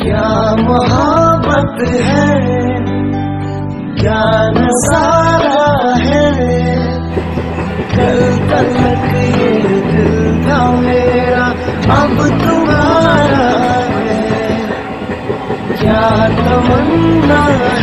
क्या मोहब्बत है, क्या नजारा है। कल तक ये दिल था मेरा, अब तुम्हारा है। क्या तमन्ना